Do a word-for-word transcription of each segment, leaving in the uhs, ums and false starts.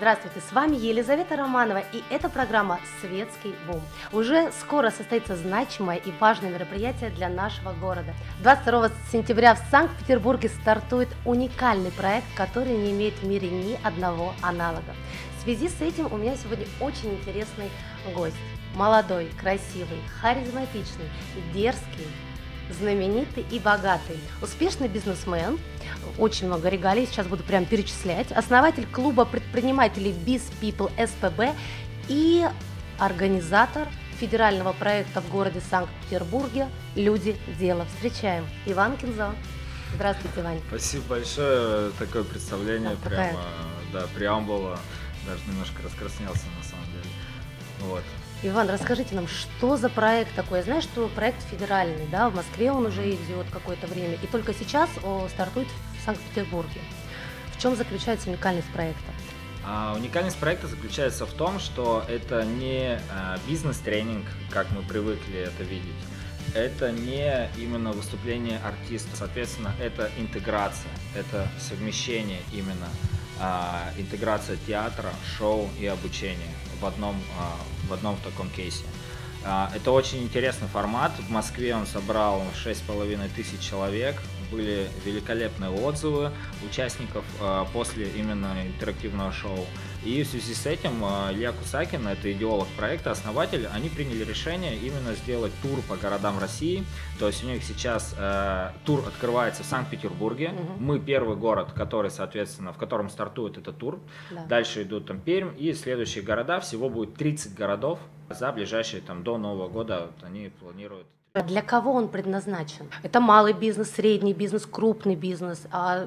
Здравствуйте, с вами Елизавета Романова, и это программа «Светский бум». Уже скоро состоится значимое и важное мероприятие для нашего города. двадцать второго сентября в Санкт-Петербурге стартует уникальный проект, который не имеет в мире ни одного аналога. В связи с этим у меня сегодня очень интересный гость. Молодой, красивый, харизматичный, дерзкий, знаменитый и богатый, успешный бизнесмен, очень много регалий, сейчас буду прям перечислять, основатель клуба предпринимателей BizPeople эс пэ бэ и организатор федерального проекта в городе Санкт-Петербурге «Люди. Дело». Встречаем Иван Кинзо. Здравствуйте, Иван. Спасибо большое, такое представление, да, прямо, такая... да, преамбула, даже немножко раскраснелся на самом деле. Вот. Иван, расскажите нам, что за проект такой? Я знаю, что проект федеральный, да, в Москве он уже идет какое-то время, и только сейчас он стартует в Санкт-Петербурге. В чем заключается уникальность проекта? А, уникальность проекта заключается в том, что это не а, бизнес-тренинг, как мы привыкли это видеть. Это не именно выступление артиста, соответственно, это интеграция, это совмещение именно, а, интеграция театра, шоу и обучения в одном, а, в одном таком кейсе. А, это очень интересный формат. В Москве он собрал шесть с половиной тысяч человек. Были великолепные отзывы участников а, после именно интерактивного шоу. И в связи с этим а, Илья Кусакин, это идеолог проекта, основатель, они приняли решение именно сделать тур по городам России. То есть у них сейчас а, тур открывается в Санкт-Петербурге. Угу. Мы первый город, который, соответственно, в котором стартует этот тур. Да. Дальше идут там Пермь и следующие города. Всего будет тридцать городов. За ближайшие там до Нового года вот, они планируют. Для кого он предназначен? Это малый бизнес, средний бизнес, крупный бизнес, а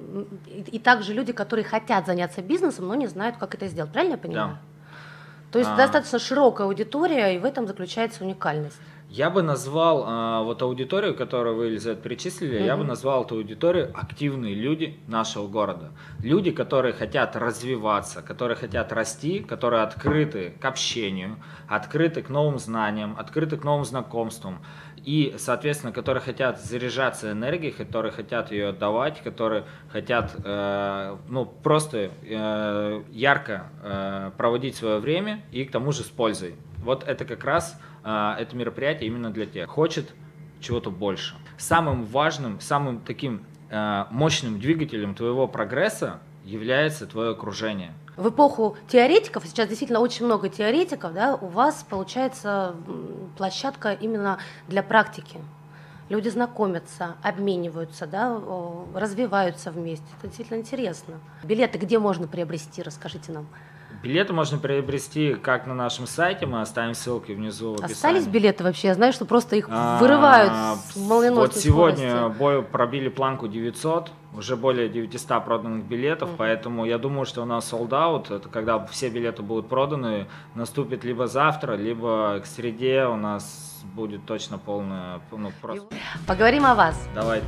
и, и также люди, которые хотят заняться бизнесом, но не знают, как это сделать. Правильно я понимаю? Да. То есть а... достаточно широкая аудитория, и в этом заключается уникальность. Я бы назвал а, вот аудиторию, которую вы, Елизавета, перечислили, mm-hmm. я бы назвал эту аудиторию активные люди нашего города. Люди, которые хотят развиваться, которые хотят расти, которые открыты к общению, открыты к новым знаниям, открыты к новым знакомствам. И, соответственно, которые хотят заряжаться энергией, которые хотят ее отдавать, которые хотят э, ну, просто э, ярко э, проводить свое время и к тому же с пользой. Вот это как раз э, это мероприятие именно для тех, хочет чего-то больше. Самым важным, самым таким э, мощным двигателем твоего прогресса является твое окружение. В эпоху теоретиков, сейчас действительно очень много теоретиков, да, у вас получается площадка именно для практики. Люди знакомятся, обмениваются, да, развиваются вместе. Это действительно интересно. Билеты где можно приобрести, расскажите нам. Билеты можно приобрести как на нашем сайте, мы оставим ссылки внизу в описании. Остались билеты вообще? Я знаю, что просто их вырывают а, с молниеносной Вот сегодня бой пробили планку девятьсот, уже более девятисот проданных билетов, mm-hmm. поэтому я думаю, что у нас sold out, это когда все билеты будут проданы, наступит либо завтра, либо к среде у нас будет точно полная, ну просто... Поговорим о вас. Давайте.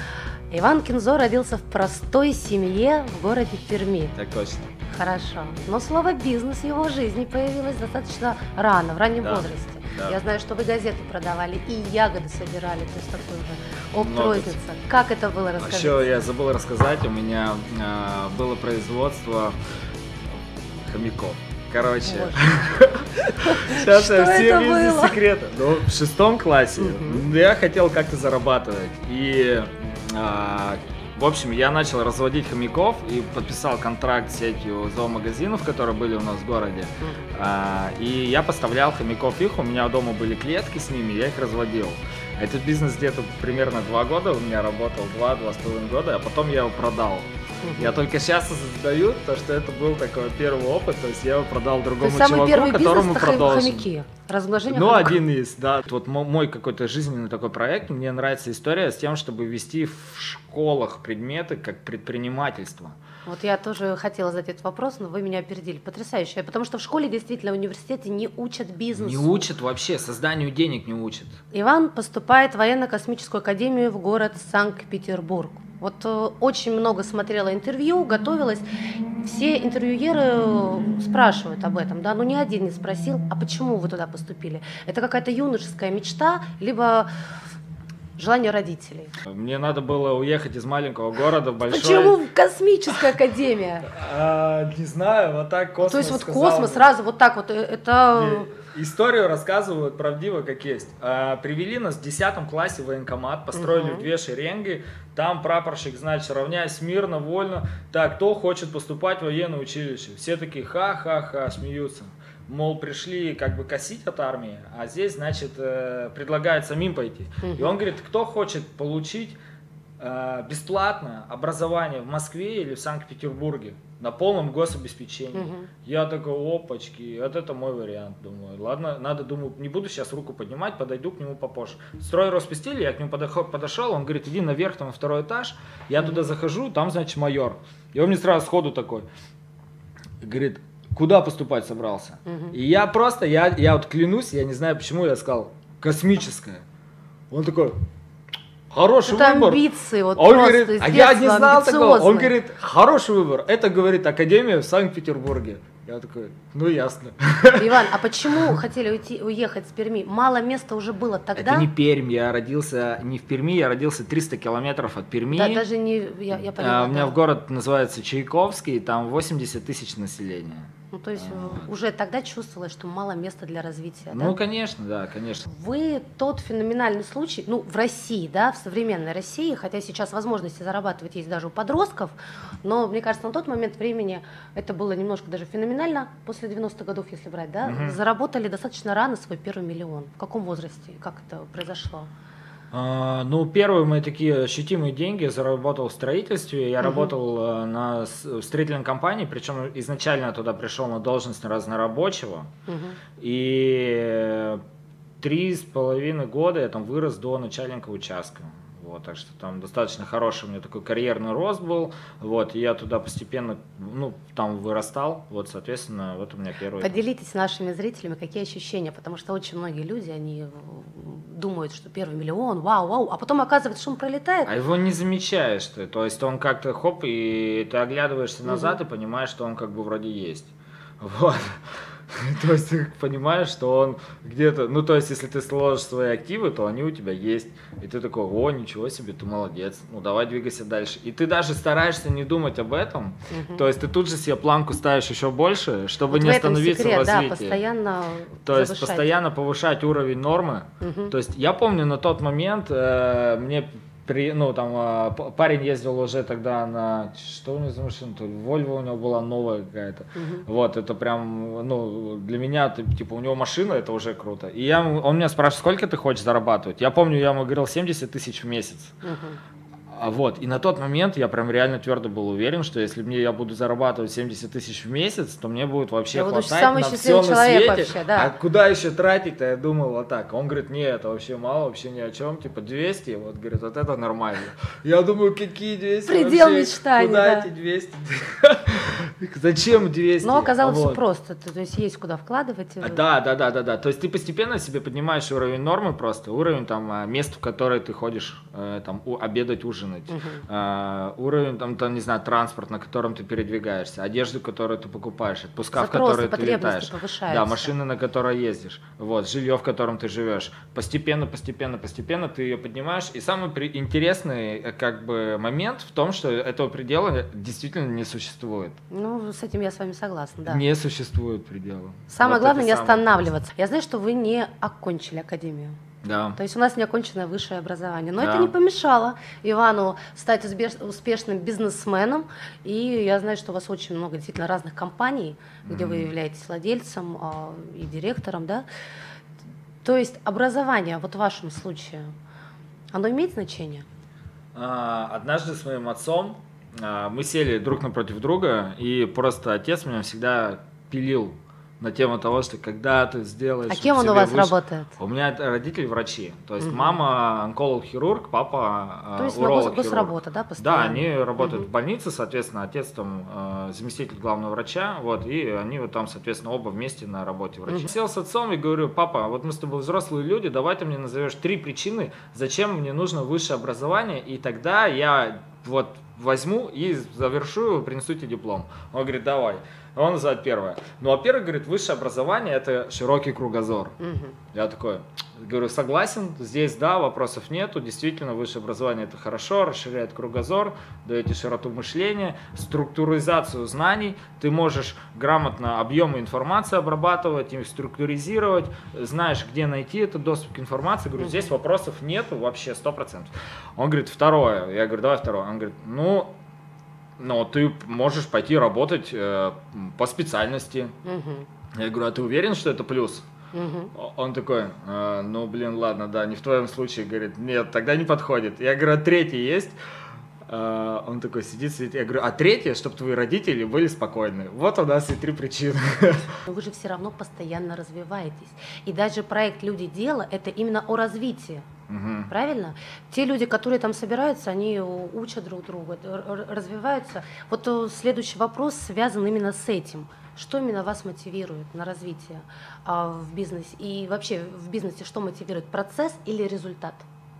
Иван Кинзо родился в простой семье в городе Перми. Так точно. Хорошо. Но слово «бизнес» в его жизни появилось достаточно рано, в раннем да, возрасте. Да. Я знаю, что вы газеты продавали и ягоды собирали, то есть такой уже опыт розница. Как это было, расскажите? Еще я забыл рассказать, у меня э, было производство хомяков. Короче, сейчас я все бизнес-секреты. Ну, в шестом классе я хотел как-то зарабатывать. И в общем, я начал разводить хомяков и подписал контракт с сетью зоомагазинов, которые были у нас в городе. И я поставлял хомяков их, у меня дома были клетки с ними, я их разводил. Этот бизнес где-то примерно два года у меня работал, два-два с половиной года, а потом я его продал. Я только сейчас осознаю, то, что это был такой первый опыт, то есть я его продал другому чуваку, которому продолжил. Хомяки, размножение Ну, хомяков. один из, да. Вот мой какой-то жизненный такой проект, мне нравится история с тем, чтобы вести в школах предметы как предпринимательство. Вот я тоже хотела задать этот вопрос, но вы меня опередили. Потрясающе. Потому что в школе действительно, в университете не учат бизнесу. Не учат вообще, созданию денег не учат. Иван поступает в военно-космическую академию в город Санкт-Петербург. Вот э, очень много смотрела интервью, готовилась. Все интервьюеры спрашивают об этом, да, но ни один не спросил, а почему вы туда поступили? Это какая-то юношеская мечта, либо желанию родителей? Мне надо было уехать из маленького города в большой. Почему космическая академия? А, не знаю, вот так космос. То есть вот сказал космос бы. сразу вот так вот, это... Историю рассказывают правдиво, как есть. А, привели нас в десятом классе в военкомат, построили Мгм. в две шеренги. Там прапорщик, значит, равняйся смирно, вольно. Так, кто хочет поступать в военное училище? Все такие ха-ха-ха, смеются. Мол, пришли как бы косить от армии, а здесь, значит, э, предлагают самим пойти. Мгм. И он говорит, кто хочет получить э, бесплатно образование в Москве или в Санкт-Петербурге на полном гособеспечении. Мгм. Я такой, опачки, вот это мой вариант, думаю. Ладно, надо, думаю, не буду сейчас руку поднимать, подойду к нему попозже. Строй Роспостели, я к нему подохо- подошел, он говорит, иди наверх, там, на второй этаж. Я туда захожу, там, значит, майор. И он мне сразу сходу такой, говорит, куда поступать собрался? Мгм. И я просто, я, я вот клянусь, я не знаю почему, я сказал, космическое. Он такой, хороший Это выбор. амбиции, вот А он просто говорит, с а я не детства знал такого. Он амбициозные. говорит, хороший выбор. Это, говорит, академия в Санкт-Петербурге. Я такой, ну ясно. Иван, а почему хотели уйти, уехать с Перми? Мало места уже было тогда? Это не Пермь, я родился не в Перми, я родился триста километров от Перми. Да, даже не, я, я поняла, А, у меня да. в город называется Чайковский, там восемьдесят тысяч населения. Ну, то есть А. э, уже тогда чувствовалось, что мало места для развития, да? Ну, конечно, да, конечно. Вы тот феноменальный случай, ну, в России, да, в современной России, хотя сейчас возможности зарабатывать есть даже у подростков, но, мне кажется, на тот момент времени это было немножко даже феноменально, после девяностых годов, если брать, да, Мгм. заработали достаточно рано свой первый миллион. В каком возрасте? Как это произошло? А, ну, первые мои такие ощутимые деньги заработал в строительстве. Я Мгм. работал работал э, на с- в строительной компании, причем изначально я туда пришел на должность разнорабочего. Мгм. И три с половиной года я там вырос до начальника участка. Вот, так что там достаточно хороший у меня такой карьерный рост был. Вот, и я туда постепенно, ну, там вырастал. Вот, соответственно, вот у меня первый. Поделитесь с нашими зрителями, какие ощущения, потому что очень многие люди, они э, думают, что первый миллион, вау, вау, а потом оказывается, что он пролетает. А его не замечаешь ты. То есть он как-то хоп, и ты оглядываешься назад Мгм. и понимаешь, что он как бы вроде есть. Вот. То есть ты понимаешь, что он где-то, ну то есть если ты сложишь свои активы, то они у тебя есть. И ты такой, о, ничего себе, ты молодец, ну давай двигайся дальше. И ты даже стараешься не думать об этом. Мгм. То есть ты тут же себе планку ставишь еще больше, чтобы Вот не в этом остановиться секрет, в да, развитии. постоянно То есть завышать. постоянно повышать уровень нормы. Мгм. То есть я помню на тот момент э, мне при, ну там э, п- парень ездил уже тогда на что у него за машина, то ли Volvo у него была новая какая-то. Мгм. Вот это прям, ну для меня ты- типа у него машина, это уже круто. И я ему- он меня спрашивает, сколько ты хочешь зарабатывать? Я помню, я ему говорил семьдесят тысяч в месяц. Мгм. А вот, и на тот момент я прям реально твердо был уверен, что если мне я буду зарабатывать семьдесят тысяч в месяц, то мне будет вообще Я буду хватать самый на счастливый все на человек свете. вообще, да. А куда еще тратить-то? Я думал вот так. Он говорит, нет, это вообще мало, вообще ни о чем. Типа двести, вот говорит, вот это нормально. Я думаю, какие двести? Предел вообще? мечтаний, Куда да. эти двести? Зачем двести? Но оказалось все Вот. просто, то то есть есть куда вкладывать. А, Да, да, да, да, да. То есть ты постепенно себе поднимаешь уровень нормы просто, уровень там а, мест, в которые ты ходишь э, там у- обедать, ужинать, Мгм. А, уровень там, там, не знаю, транспорт, на котором ты передвигаешься, одежду, которую ты покупаешь, отпуска, в Запросы, которые ты потребности летаешь, повышаются. да, машины, на которой ездишь, вот, жилье, в котором ты живешь. Постепенно, постепенно, постепенно ты ее поднимаешь. И самый при- интересный э, как бы момент в том, что этого предела действительно не существует. Ну, с этим я с вами согласна, да. Не существует предела. Самое Вот главное это не самое останавливаться. Я знаю, что вы не окончили академию. Да. То есть у нас неоконченное высшее образование. Но Да. это не помешало Ивану стать узбеж- успешным бизнесменом. И я знаю, что у вас очень много действительно разных компаний, где вы Мгм. являетесь владельцем а, и директором, да. То есть образование, вот в вашем случае, оно имеет значение? А, Однажды с моим отцом а, мы сели друг напротив друга, и просто отец меня всегда пилил на тему того, что когда ты сделаешь... А кем он у себе вас выше- работает? У меня родители врачи, то есть Мгм. мама онколог-хирург, папа а, То есть на гос- уролог-хирург. госработа, да, Да, постоянно? они работают Мгм. в больнице, соответственно, отец там э, заместитель главного врача, вот, и они вот там, соответственно, оба вместе на работе врачи. Мгм. Сел с отцом и говорю, папа, вот мы с тобой взрослые люди, давай ты мне назовешь три причины, зачем мне нужно высшее образование, и тогда я вот возьму и завершу, принесу тебе диплом. Он говорит, давай. Он называет первое. Ну, во-первых, говорит, высшее образование – это широкий кругозор. Угу. Я такой, говорю, согласен, здесь да, вопросов нету. Действительно, высшее образование – это хорошо, расширяет кругозор, даете широту мышления, структуризацию знаний. Ты можешь грамотно объемы информации обрабатывать, их структуризировать, знаешь, где найти этот доступ к информации. Говорю, здесь вопросов нету вообще, сто процентов. Он говорит, второе. Я говорю, давай второе. Он говорит, ну… Но ты можешь пойти работать э, по специальности. Угу. Я говорю, а ты уверен, что это плюс? Угу. Он такой, э, ну блин, ладно, да, не в твоем случае. Говорит, нет, тогда не подходит. Я говорю, а третий есть? Э, он такой сидит, сидит. Я говорю, а третье, чтобы твои родители были спокойны. Вот у нас и три причины. Но вы же все равно постоянно развиваетесь. И даже проект «Люди. Дело» – это именно о развитии. Угу. Правильно? Те люди, которые там собираются, они учат друг друга, развиваются. Вот следующий вопрос связан именно с этим. Что именно вас мотивирует на развитие а, в бизнесе? И вообще в бизнесе что мотивирует? Процесс или результат?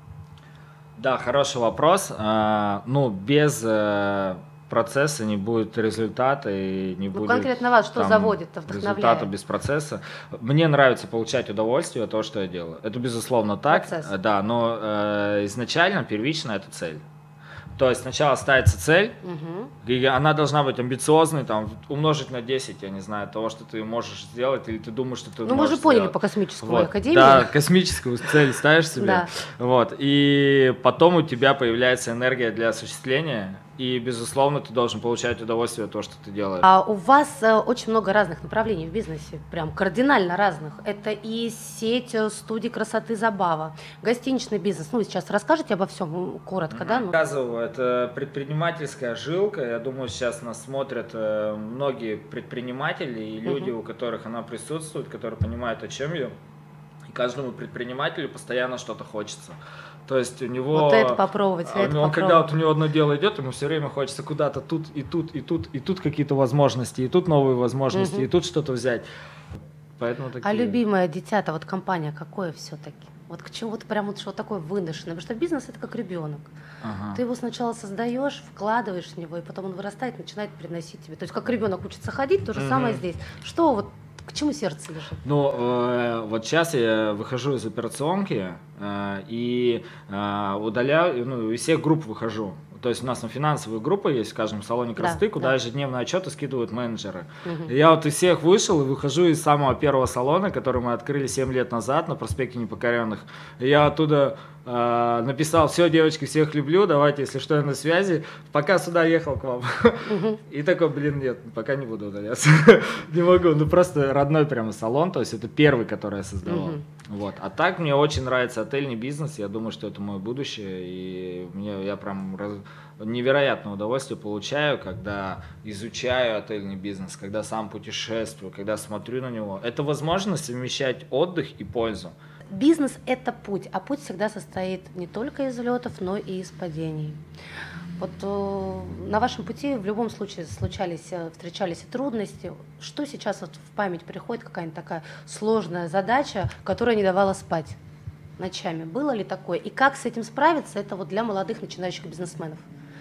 Да, хороший вопрос. А, ну, без а, процесса не будет результата и не ну, будет… конкретно вас что там, заводит, вдохновляет? Результата без процесса. Мне нравится получать удовольствие от того, что я делаю. Это безусловно так. Процесс. Да, но э, изначально, первично это цель. То есть сначала ставится цель, угу. и она должна быть амбициозной, там, умножить на десять, я не знаю, того, что ты можешь сделать, или ты думаешь, что ты ну, можешь мы же поняли сделать. По космическому вот. академии. Да, космическую цель ставишь себе. Да. Вот. И потом у тебя появляется энергия для осуществления, и, безусловно, ты должен получать удовольствие от того, что ты делаешь. А у вас э, очень много разных направлений в бизнесе, прям кардинально разных. Это и сеть студий красоты «Забава», гостиничный бизнес. Ну, вы сейчас расскажете обо всем коротко, mm-hmm. да? Ну. Рассказываю, это предпринимательская жилка. Я думаю, сейчас нас смотрят э, многие предприниматели и люди, mm-hmm. у которых она присутствует, которые понимают, о чем я. И каждому предпринимателю постоянно что-то хочется. То есть у него… Вот это попробовать, он, это он, попробовать. Когда вот у него одно дело идет, ему все время хочется куда-то тут, и тут, и тут, и тут какие-то возможности, и тут новые возможности, угу. и тут что-то взять. Поэтому такие… А любимое дитя-то, вот компания какое все-таки? Вот к чему вот прям вот что такое выношенное? Потому что бизнес это как ребенок. Ага. Ты его сначала создаешь, вкладываешь в него, и потом он вырастает, начинает приносить тебе. То есть как ребенок учится ходить, то же угу. самое здесь. Что вот к чему сердце лежит? Ну, э, вот сейчас я выхожу из операционки э, и э, удаляю, ну, из всех групп выхожу. То есть у нас на финансовые группы есть, скажем, в салоне красоты, да, куда да. ежедневные отчеты скидывают менеджеры. Угу. Я вот из всех вышел и выхожу из самого первого салона, который мы открыли семь лет назад на проспекте Непокоренных. И я оттуда э, написал: все, девочки, всех люблю, давайте, если что, я на связи. Пока сюда ехал к вам. Угу. И такой, блин, нет, пока не буду удаляться. Не могу, ну просто родной прямо салон, то есть это первый, который я создавал. Угу. Вот. А так мне очень нравится отельный бизнес, я думаю, что это мое будущее, и мне, я прям раз, невероятное удовольствие получаю, когда изучаю отельный бизнес, когда сам путешествую, когда смотрю на него. Это возможность совмещать отдых и пользу. Бизнес – это путь, а путь всегда состоит не только из взлетов, но и из падений. Вот э, на вашем пути в любом случае случались, встречались и трудности. Что сейчас вот в память приходит, какая-нибудь такая сложная задача, которая не давала спать ночами? Было ли такое? И как с этим справиться? Это вот для молодых начинающих бизнесменов.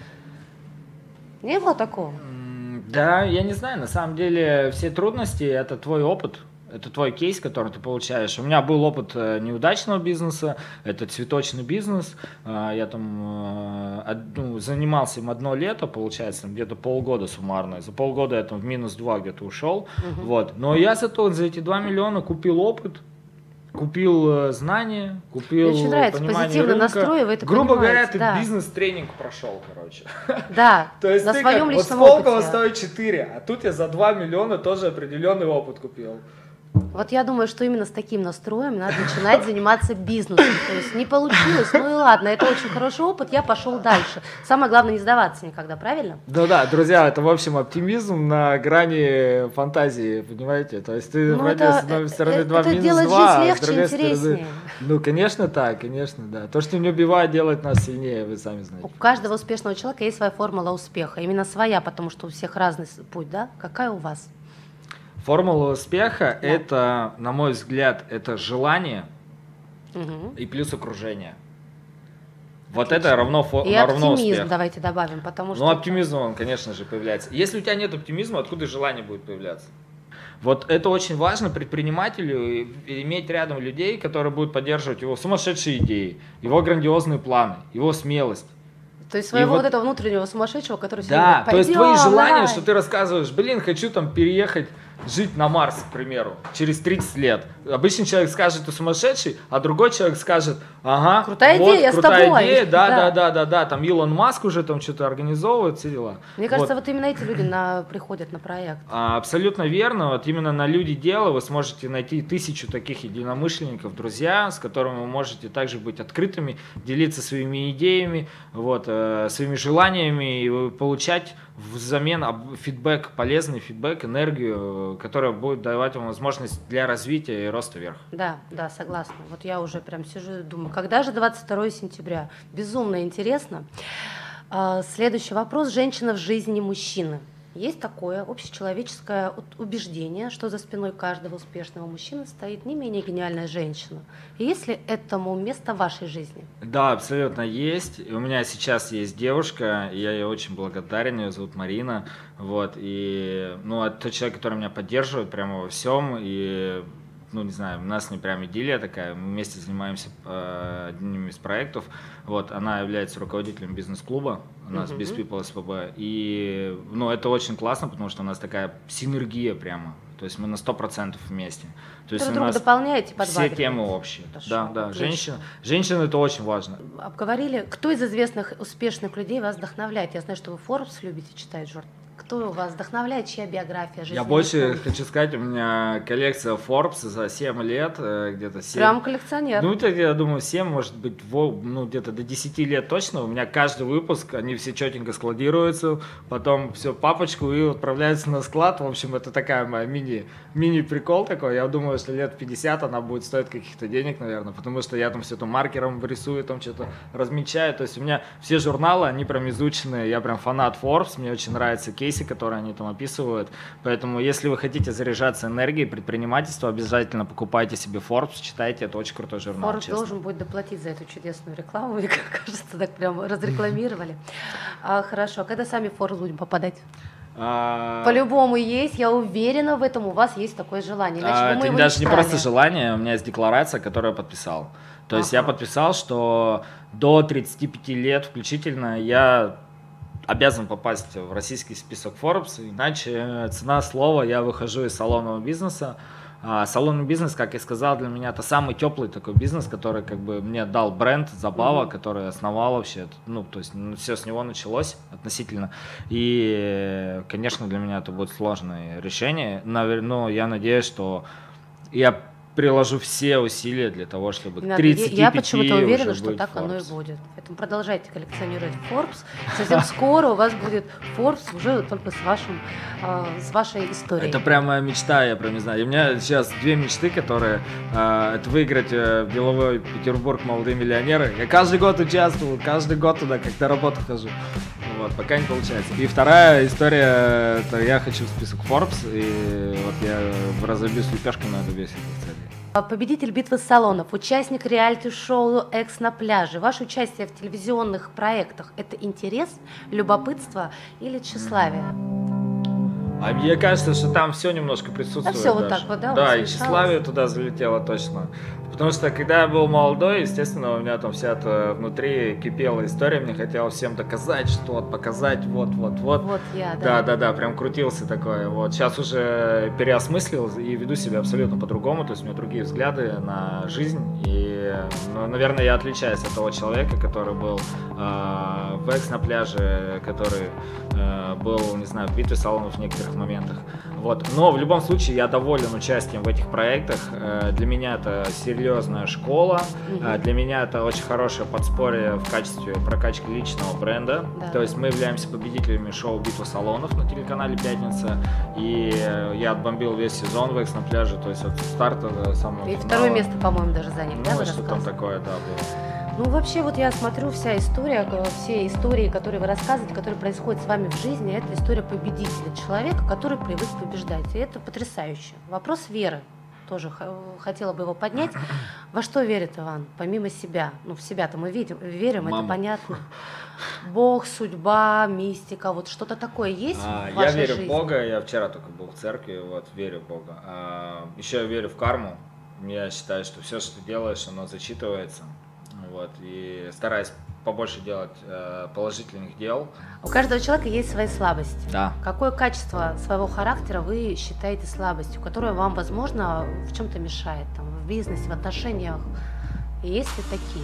Не было такого? Да, я не знаю. На самом деле все трудности – это твой опыт. Это твой кейс, который ты получаешь. У меня был опыт неудачного бизнеса, это цветочный бизнес. Я там ну, занимался им одно лето, получается, где-то полгода суммарно. За полгода я там в минус два где-то ушел. Угу. Вот. Но я зато за эти два миллиона купил опыт, купил знания, купил Мне очень нравится позитивный настрой, вы это Грубо говоря, да. ты бизнес-тренинг прошел, короче. Да, То есть на ты своем как, личном вот Сколково опыте. стоит четыре, а тут я за два миллиона тоже определенный опыт купил. Вот я думаю, что именно с таким настроем надо начинать заниматься бизнесом. То есть не получилось, ну и ладно, это очень хороший опыт, я пошел дальше. Самое главное не сдаваться никогда, правильно? Ну да, друзья, это в общем оптимизм на грани фантазии, понимаете? То есть ты ну вроде это, с одной стороны два минус делает два, жизнь а легче, с другой интереснее. стороны… Ну конечно так, конечно, да. То, что не убивает, делает нас сильнее, вы сами знаете. У каждого успешного человека есть своя формула успеха, именно своя, потому что у всех разный путь, да? Какая у вас? Формула успеха да. это, на мой взгляд, это желание угу. и плюс окружение. Вот Отлично. это равно, фо... И равно оптимизм успех. давайте добавим, потому что... Ну, оптимизм, он, конечно же, появляется. Если у тебя нет оптимизма, откуда желание будет появляться? Вот это очень важно предпринимателю, иметь рядом людей, которые будут поддерживать его сумасшедшие идеи, его грандиозные планы, его смелость. То есть своего вот, вот этого внутреннего сумасшедшего, который да, сегодня... то есть твои желания, давай. что ты рассказываешь, блин, хочу там переехать, жить на Марс, к примеру, через тридцать лет. Обычный человек скажет, ты сумасшедший, а другой человек скажет, ага, крутая вот, идея, я крутая с тобой. идея, да, Да. да, да, да, да, там Илон Маск уже там что-то организовывает, все дела. Мне кажется, вот, вот именно эти люди на, приходят на проект. А, абсолютно верно, вот именно на люди дела вы сможете найти тысячу таких единомышленников, друзья, с которыми вы можете также быть открытыми, делиться своими идеями, вот, э, своими желаниями и получать взамен фидбэк, полезный фидбэк, энергию, которая будет давать вам возможность для развития и роста вверх. Да, да, согласна. Вот я уже прям сижу и думаю, когда же двадцать второе сентября? Безумно интересно. А, следующий вопрос. Женщина в жизни мужчины. Есть такое общечеловеческое убеждение, что за спиной каждого успешного мужчины стоит не менее гениальная женщина. И есть ли этому место в вашей жизни? Да, абсолютно есть. У меня сейчас есть девушка, и я ей очень благодарен, ее зовут Марина. Вот, и, ну, это тот человек, который меня поддерживает прямо во всем, и, ну, не знаю, у нас не прям идиллия такая, мы вместе занимаемся э, одним из проектов. Вот, она является руководителем бизнес-клуба, у нас Uh-huh. BizPeople эс пэ бэ, и, ну, это очень классно, потому что у нас такая синергия прямо, то есть мы на сто процентов вместе. То есть Друг у друга нас дополняете, все подбадриваете. темы общие. Хорошо, Да, да, отлично. женщина, женщина это очень важно. Обговорили, кто из известных успешных людей вас вдохновляет? Я знаю, что вы Forbes любите читать, Жорж. Кто вас вдохновляет, чья биография, жизнь? Я больше хочу сказать, у меня коллекция Forbes за семь лет, где-то семь. Прям коллекционер. Ну, это, я думаю, семь, может быть, ну, где-то до десяти лет точно. У меня каждый выпуск, они все четенько складируются, потом все папочку и отправляются на склад. В общем, это такая моя мини, мини-прикол такой. Я думаю, что лет пятьдесят она будет стоить каких-то денег, наверное, потому что я там все там маркером рисую, там что-то размечаю. То есть у меня все журналы, они прям изучены. Я прям фанат Forbes, мне очень нравятся кейсы, которые они там описывают. Поэтому, если вы хотите заряжаться энергией предпринимательства, обязательно покупайте себе Forbes, читайте, это очень крутой журнал. Forbes должен будет доплатить за эту чудесную рекламу, мне кажется, так прям разрекламировали. А, хорошо, а когда сами в Forbes будем попадать? А... По-любому есть, я уверена в этом, у вас есть такое желание. Иначе А, бы мы это его даже не не читали. просто желание, у меня есть декларация, которую я подписал. То есть Ага. я подписал, что до тридцати пяти лет включительно я обязан попасть в российский список Forbes, иначе цена слова, я выхожу из салонного бизнеса. А салонный бизнес, как я сказал, для меня это самый теплый такой бизнес, который как бы мне дал бренд Забава, Мгм. который основал вообще, ну, то есть ну, все с него началось относительно. И, конечно, для меня это будет сложное решение, Навер- но я надеюсь, что я приложу все усилия для того, чтобы Не к надо. тридцати Я пяти почему-то уверена, уже что быть так оно и Forbes. будет. Поэтому продолжайте коллекционировать Forbes. Совсем скоро у вас будет Forbes уже только с, вашим, э, с вашей историей. Это прям моя мечта, я прям не знаю. И у меня сейчас две мечты, которые э, это выиграть э, в деловой Петербург «Молодые миллионеры». Я каждый год участвую, каждый год туда как на работу хожу. Вот, пока не получается. И вторая история, это я хочу в список Forbes, и вот я разобьюсь лепешкой на добьюсь этой цели. Победитель битвы салонов, участник реалити-шоу «Экс на пляже». Ваше участие в телевизионных проектах – это интерес, любопытство или тщеславие? А мне кажется, что там все немножко присутствует. А всё вот даже. так вот, да, у Да, вас и смешалось? тщеславие туда залетело точно. Потому что, когда я был молодой, естественно, у меня там вся это внутри кипела история, мне хотелось всем доказать, что вот, показать, вот, вот, вот. Вот я, Да, да. да, да, прям крутился такой. Вот сейчас уже переосмыслил и веду себя абсолютно по-другому, то есть у меня другие взгляды на жизнь. И, ну, наверное, я отличаюсь от того человека, который был э, в «Экс на пляже», который э, был, не знаю, в «Битве салонов» в некоторых моментах. Вот. Но в любом случае я доволен участием в этих проектах. Э, для меня это серьезная школа, Мгм. э, для меня это очень хорошее подспорье в качестве прокачки личного бренда. Да. То есть мы являемся победителями шоу «Битва салонов» на телеканале «Пятница», и э, я отбомбил весь сезон в «Экс на пляже», то есть от старта до самого И финала. второе место, по-моему, даже заняли, да, Ну, вы что там рассказывали? такое, да, было. Ну, вообще, вот я смотрю, вся история, э, все истории, которые вы рассказываете, которые происходят с вами в жизни, это история победителя, человека, который привык побеждать. И это потрясающе. Вопрос веры тоже хотела бы его поднять. Во что верит Иван, помимо себя? Ну, в себя-то мы видим, верим, Мама. это понятно. Бог, судьба, мистика, вот что-то такое есть а, в вашей Я верю жизни? в Бога, я вчера только был в церкви, вот, верю в Бога. А, еще я верю в карму. Я считаю, что все, что ты делаешь, оно зачитывается. Вот, и стараюсь побольше делать э, положительных дел. У каждого человека есть свои слабости. Да. Какое качество своего характера вы считаете слабостью, которая вам, возможно, в чем-то мешает, там, в бизнесе, в отношениях? И есть ли такие?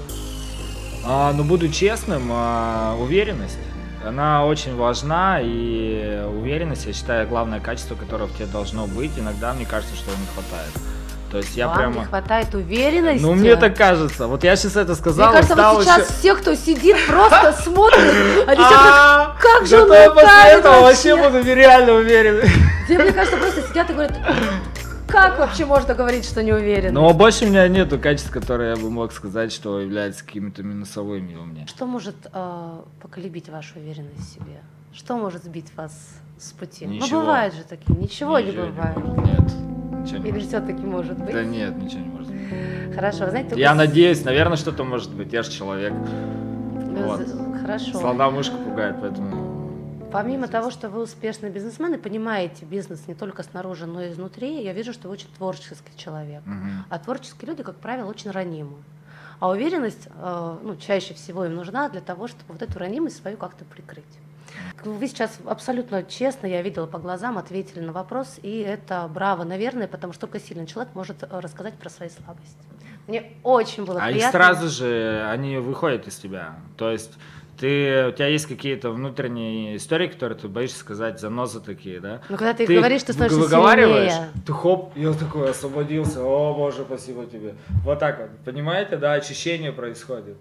А, ну, буду честным, а, уверенность. Она очень важна, и уверенность, я считаю, главное качество, которое в тебе должно быть. Иногда мне кажется, что его не хватает. То есть я Вам прямо... не хватает уверенности? Ну, мне так кажется. Вот я сейчас это сказал. Мне кажется, вот сейчас еще... все, кто сидит, просто смотрят, они сейчас А, как, как же он зато я после лукавит этого вообще? вообще буду нереально уверен. Мне кажется, просто сидят и говорят, как вообще можно говорить, что не уверен? Но больше у меня нету качеств, которые я бы мог сказать, что являются какими-то минусовыми у меня. Что может э, поколебить вашу уверенность в себе? Что может сбить вас с пути? Ничего. Ну, бывают же такие, ничего, не Ничего бывает. Нет, ничего не Или может. все-таки может быть? Да нет, ничего не может быть. Хорошо, вы знаете, только Я с- надеюсь, наверное, что-то может быть. Я же человек. Вот. з- Хорошо. Слона мышка пугает, поэтому... Помимо того, что вы успешный бизнесмен и понимаете бизнес не только снаружи, но и изнутри, я вижу, что вы очень творческий человек. Мгм. А творческие люди, как правило, очень ранимы. А уверенность, э, ну, чаще всего им нужна для того, чтобы вот эту ранимость свою как-то прикрыть. Вы сейчас абсолютно честно, я видела по глазам, ответили на вопрос, и это браво, наверное, потому что только сильный человек может э, рассказать про свои слабости. Мне очень было А их приятно. сразу же, они выходят из тебя. То есть ты, у тебя есть какие-то внутренние истории, которые ты боишься сказать, занозы такие, да? Но когда ты их Ты говоришь, ты вы- становишься выговариваешь, сильнее. ты хоп, я такой освободился, о боже, спасибо тебе. Вот так вот, понимаете, да, очищение происходит.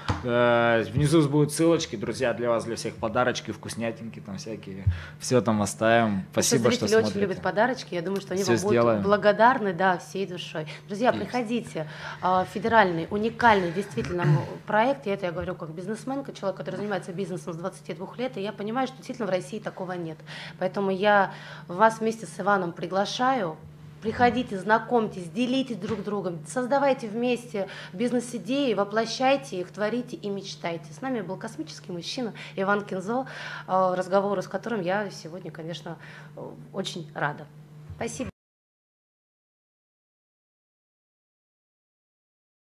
Э, Внизу будут ссылочки, друзья, для вас, для всех подарочки, вкуснятинки там всякие. Все там оставим. Спасибо, что Зрители очень смотрите. любят подарочки. Я думаю, что они Всё вам сделаем. будут благодарны, да, всей душой. Друзья, Есть. приходите. А, Федеральный, уникальный действительно м- проект. И это я говорю как бизнесмен, как человек, который занимается бизнесом с двадцати двух лет. И я понимаю, что действительно в России такого нет. Поэтому я вас вместе с Иваном приглашаю. Приходите, знакомьтесь, делитесь друг с другом, создавайте вместе бизнес-идеи, воплощайте их, творите и мечтайте. С нами был космический мужчина Иван Кинзо, э, разговору с которым я сегодня, конечно, э, очень рада. Спасибо.